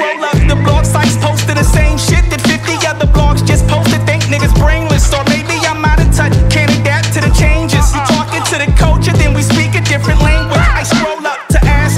scroll up the blog sites, posted the same shit that 50 other blogs just posted. Think niggas brainless, or maybe I'm out of touch, can't adapt to the changes. You talking to the culture, then we speak a different language. I scroll up to ass,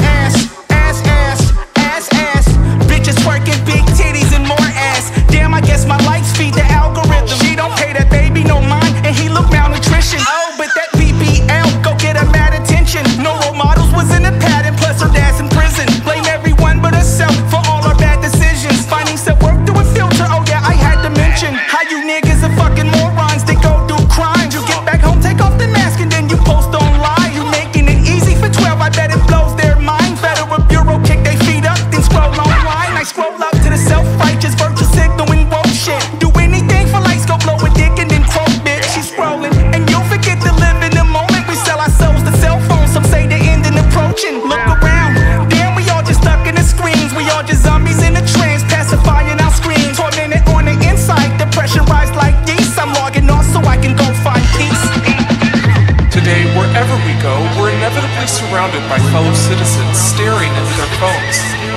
bitches twerking, big titties and more ass. Damn, I guess my likes feed the algorithm. She don't pay that baby no mind, and he look malnutrition. Oh, but that BBL, go get her mad attention. No role models was in the pattern, plus her dad's in prison. Blame everyone but herself for all her bad decisions. Finding self-worth through a filter, oh yeah, I had to mention how you niggas are fucking morons that go do crimes. You get back home, take off the mask, and then you post online. You making it easy for 12, I bet it blows their mind. Federal Bureau kick their feet up, then scroll online. I scroll up to the self-righteous virtue signaling woke shit. Do anything for likes, go blow a dick and then quote bitch. She's scrolling, and you'll forget to live in the moment. We sell our souls to cell phones, some say the end and approaching. Look around, damn, we all just stuck in the screens. We all just zombies in the trance, pacifying our screens. Tormented on the inside, depression rise like yeast. I'm logging off so I can go find peace. Today, wherever we go, we're inevitably surrounded by fellow citizens staring into their phones.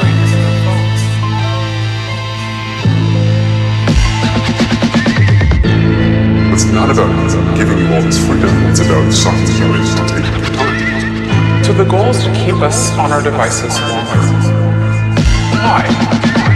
It's not about giving you all this freedom, it's about sucking you in and taking your time. So the goal is to keep us on our devices longer. Why?